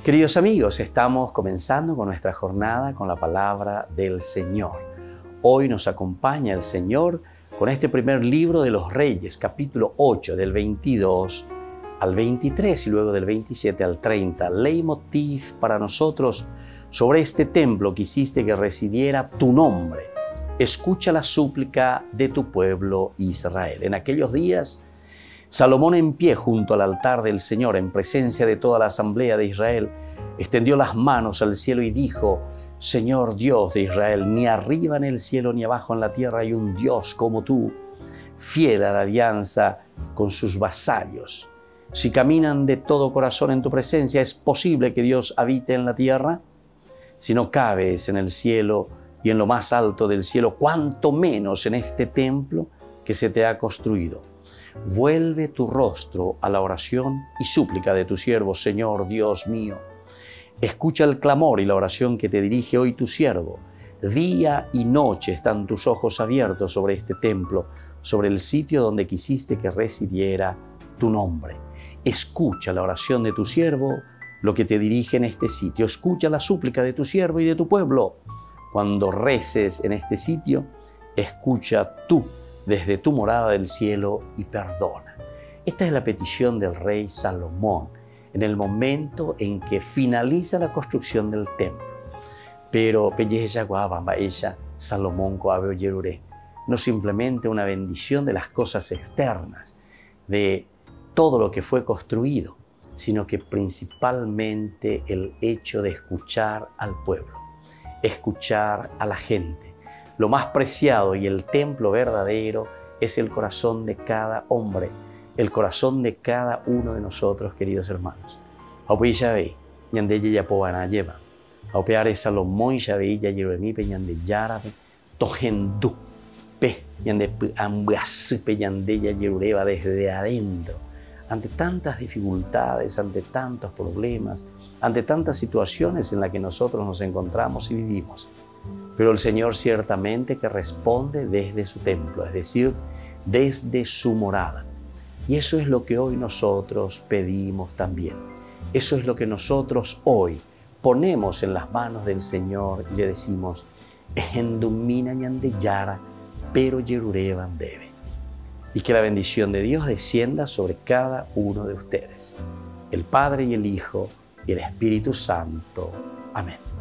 Queridos amigos, estamos comenzando con nuestra jornada con la palabra del Señor. Hoy nos acompaña el Señor con este primer libro de los Reyes, capítulo 8, del 22 al 23 y luego del 27 al 30. Leitmotiv para nosotros sobre este templo que hiciste que residiera tu nombre. Escucha la súplica de tu pueblo Israel. En aquellos días, Salomón en pie junto al altar del Señor, en presencia de toda la asamblea de Israel, extendió las manos al cielo y dijo: Señor Dios de Israel, ni arriba en el cielo ni abajo en la tierra hay un Dios como tú, fiel a la alianza con sus vasallos. Si caminan de todo corazón en tu presencia, ¿es posible que Dios habite en la tierra? Si no cabes en el cielo y en lo más alto del cielo, ¿cuánto menos en este templo que se te ha construido? Vuelve tu rostro a la oración y súplica de tu siervo, Señor Dios mío. Escucha el clamor y la oración que te dirige hoy tu siervo. Día y noche están tus ojos abiertos sobre este templo, sobre el sitio donde quisiste que residiera tu nombre. Escucha la oración de tu siervo, lo que te dirige en este sitio. Escucha la súplica de tu siervo y de tu pueblo. Cuando reces en este sitio, escucha tú desde tu morada del cielo y perdona. Esta es la petición del rey Salomón en el momento en que finaliza la construcción del templo. Pero Salomón no simplemente una bendición de las cosas externas, de todo lo que fue construido, sino que principalmente el hecho de escuchar al pueblo, escuchar a la gente. Lo más preciado y el templo verdadero es el corazón de cada hombre, el corazón de cada uno de nosotros, queridos hermanos. Aupe Yahvé, ñande yapoana lleva. Aupeare Salomón Yahvé ya Yeremipe ñande yarabe, tojendu, pe, ñande ambuasupe ñande ya yerureba desde adentro. Ante tantas dificultades, ante tantos problemas, ante tantas situaciones en las que nosotros nos encontramos y vivimos. Pero el Señor ciertamente que responde desde su templo, es decir, desde su morada. Y eso es lo que hoy nosotros pedimos también. Eso es lo que nosotros hoy ponemos en las manos del Señor y le decimos: Endumina ñande yara, pero yerureban debe. Y que la bendición de Dios descienda sobre cada uno de ustedes, el Padre y el Hijo y el Espíritu Santo. Amén.